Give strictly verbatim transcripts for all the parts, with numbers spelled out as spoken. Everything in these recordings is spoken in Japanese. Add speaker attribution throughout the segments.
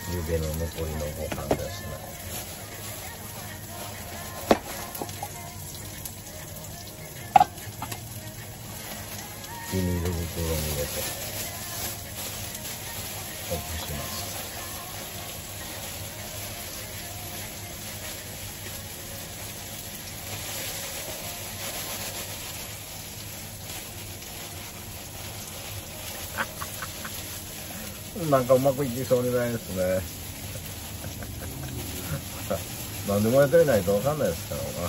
Speaker 1: ゆでの残りのご飯ですね。ビニール袋に入れてほぐします。なんかうまくいきそうにないですね。なんでもやってみないとわかんないですからな。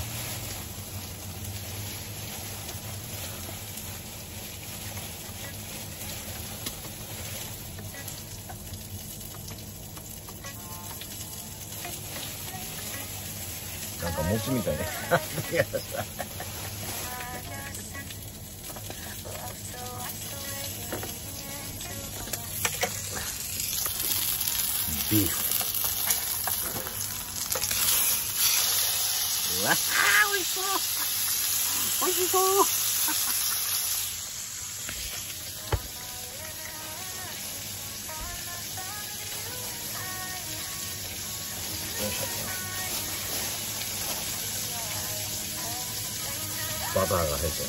Speaker 1: なんか餅みたいになってきました。ビーフ。うわあ、美味しそう。美味しそう。よいしょ。バターが入ってる。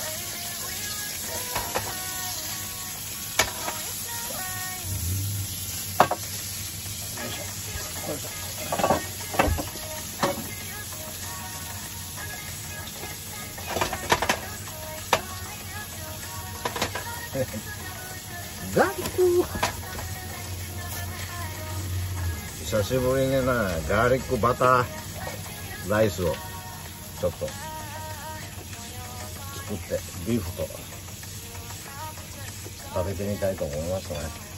Speaker 1: ガーリック。久しぶりにね、ガーリックバターライスをちょっと作ってビーフと食べてみたいと思いますね。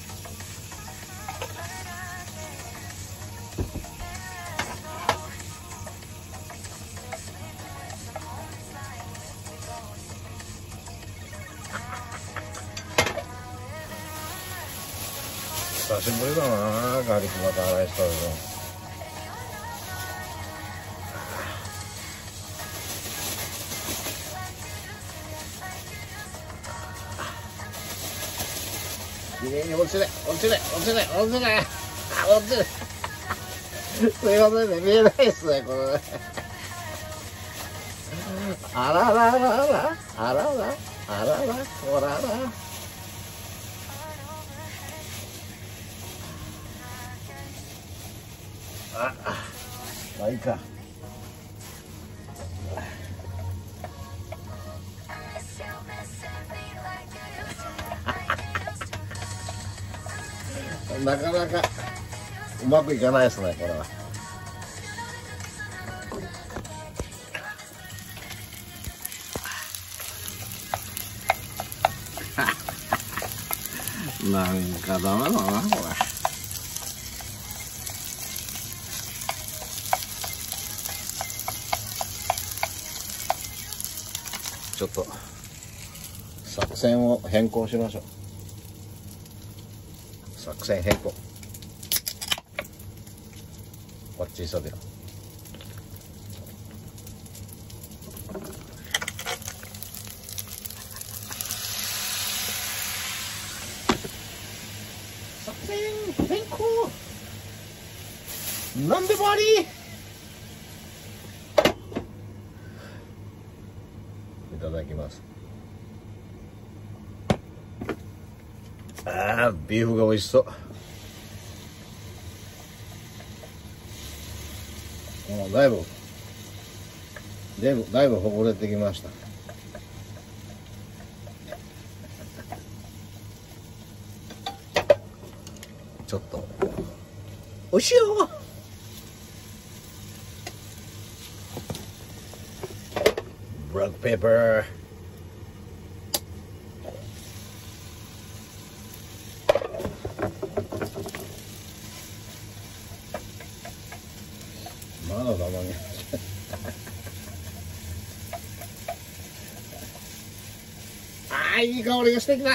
Speaker 1: 久しぶりだな、ガーリックバターライス食べるの。きれいに落ちない落ちない落ちない落ちない、あ、落ちない。すいませんね、見えないですね、これね。あらららら、あらら、あらら、ほらら。あ、まあいいか。なかなかうまくいかないですね、これは。なんかダメだな、これ。ちょっと作戦を変更しましょう。作戦変更。こっち急げろ。作戦変更。なんでもあり。いただきます。ああ、ビーフが美味しそう。もうだいぶだいぶだいぶほぐれてきました。ちょっとお塩、ブラックペッパー、まだたまにああ、いい香りがしてきた。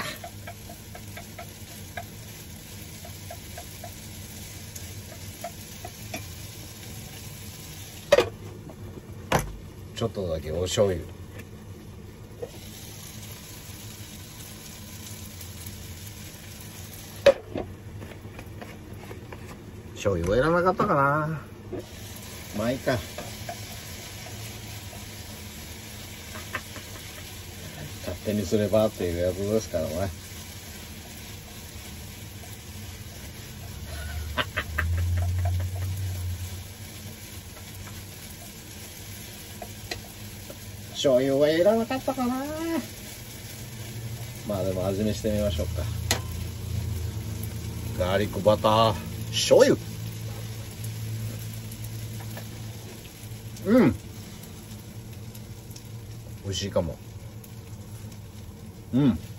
Speaker 1: ちょっとだけお醤油、 醤油はいらなかったかな。まあいいか。勝手にすればっていうやつですからね。醤油はいらなかったかな。まあでも味見してみましょうか。ガーリックバター醤油。うん、美味しいかも。うん、う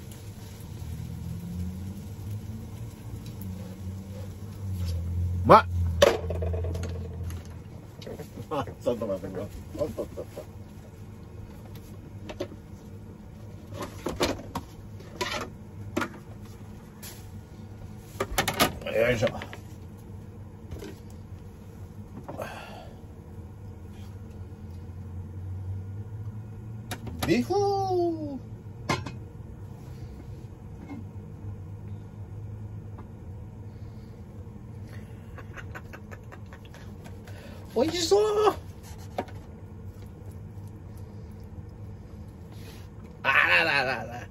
Speaker 1: まい。あ、ちょっと待ってください。おっとっとっと。よいしょ。ビーフー。おいしそう。あらららら。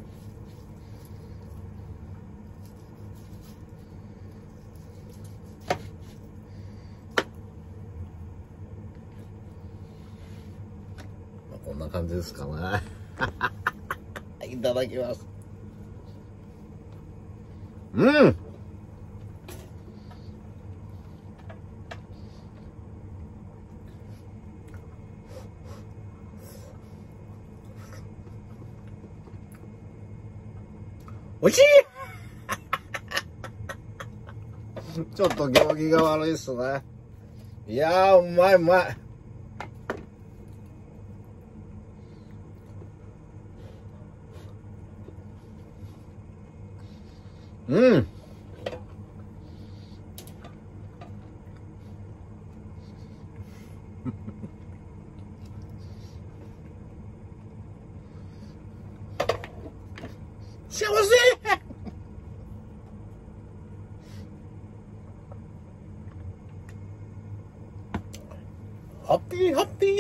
Speaker 1: こんな感じですかね。いただきます。うん。おいしい。ちょっと行儀が悪いっすね。いやー、うまいうまい。うん。幸せ。ハッピーハッピ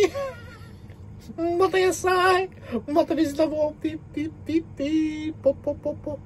Speaker 1: ー。また野菜、また水玉、ピッピッピッピッ、ポッポッポッポッ。